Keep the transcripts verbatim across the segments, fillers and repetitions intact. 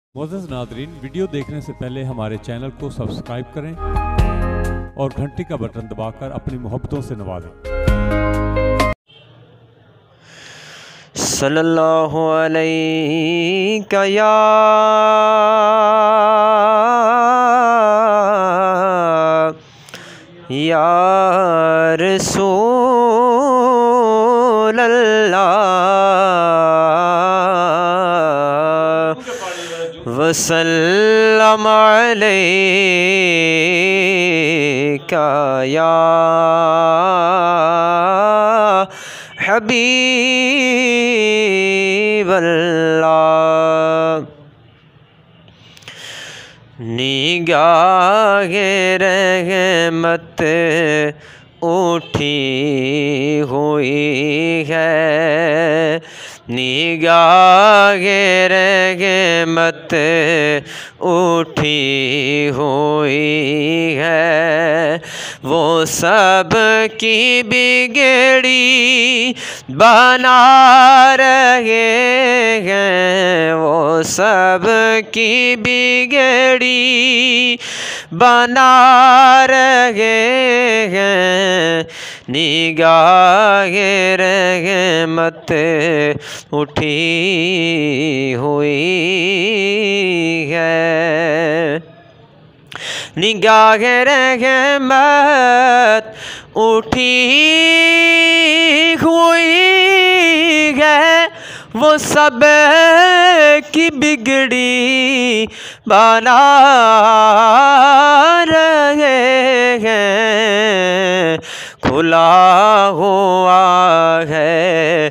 मोअज़्ज़ज़ नाज़रीन, वीडियो देखने से पहले हमारे चैनल को सब्सक्राइब करें और घंटी का बटन दबाकर अपनी मोहब्बतों से नवाजें। सल्लल्लाहु अलैका या या रसूल अल्लाह वसल्लम अलैका या हबीब अल्लाह। निगाहे रहमत उठी हुई है, निगाहे रहमत उठी हुई है, वो सब की बिगड़ी बना रहे हैं, वो सब की बिगड़ी बना रहे हैं। निगाहे रहमत उठी हुई है, निगाहे रहमत उठी हुई है, वो सब की बिगड़ी बना रहे हैं। खुला हुआ है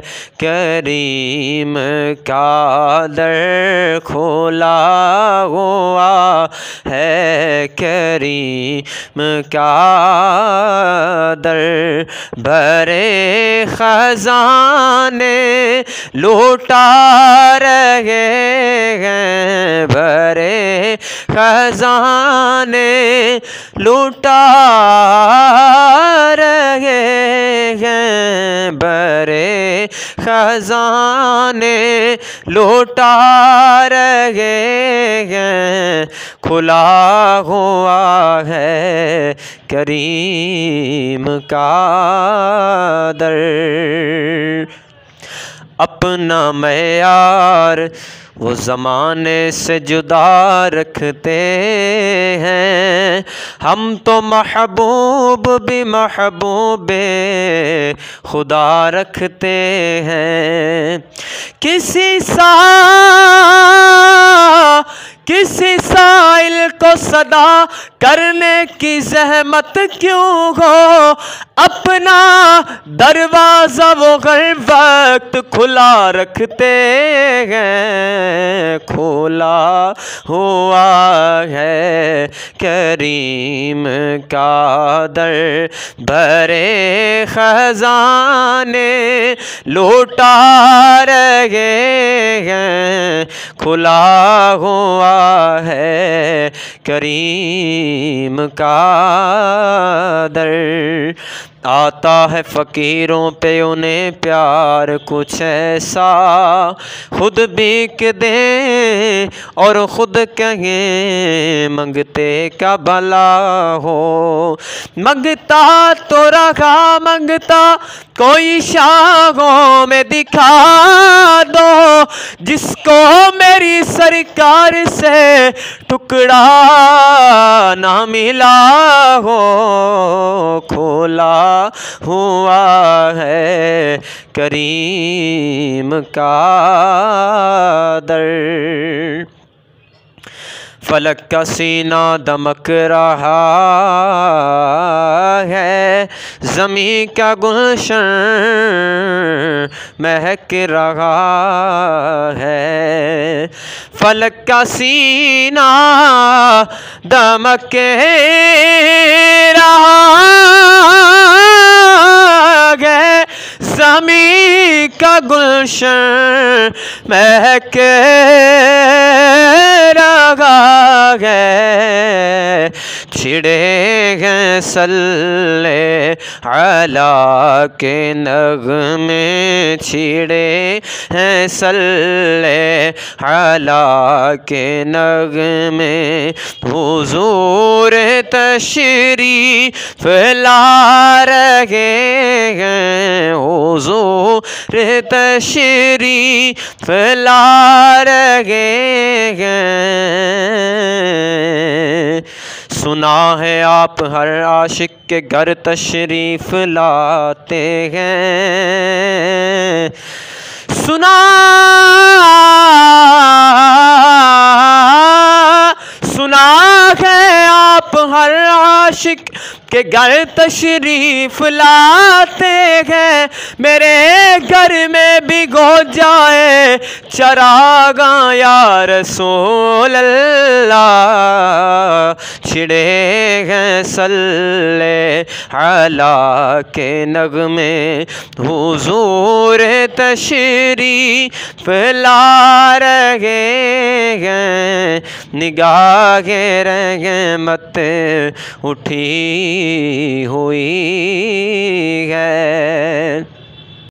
करीम का दर, खुला हुआ है करीम का दर, भरे खजाने लौटा रहे हैं, भरे खजाने लौटा रहे हैं, भरे खजाने लौटा रहे हैं। खुला हुआ है करीम का दर, अपना मयार वो ज़माने से जुदा रखते हैं, हम तो महबूब भी महबूबे खुदा रखते हैं। किसी सा किसी साइल को सदा करने की जहमत क्यों हो, अपना दरवाज़ा वो हर वक्त खुला रखते हैं। खुला हुआ है करीम का दर, भरे खजाने लौटा रहे हैं। खुला हुआ है करीम का दर, आता है फ़कीरों पे उन्हें प्यार कुछ ऐसा, खुद भीख दें और खुद कहें मंगते का भला हो। मंगता तो रखा मंगता कोई शाहों में दिखा दो, जिसको मेरी सरकार से टुकड़ा ना मिला हो। खोला हुआ है करीम का दर, फलक का सीना दमक रहा है, ज़मीं का गुलशन महक रहा है। फलक का सीना दमक रहा है, خرمی کا گلشن مہک رہا ہے، چھڑے گئے صلی علیہ کے نغمے، چھڑے ہیں صلی علیہ کے نغمے، حضور تشریف لا رہے ہیں، حضور تشریف لا رہے ہیں۔ سنا ہے آپ ہر عاشق کے گھر تشریف لاتے ہیں، سنا سنا ہے آپ ہر عاشق کہ گھر تشریف لاتے ہیں، میرے گھر میں بھی گو جائے چراغاں یا رسول اللہ، چھڑے ہیں صلی علیہ کے نغمے، حضور تشریف لا رہے ہیں، نگاہ رحمت اٹھی ہوئی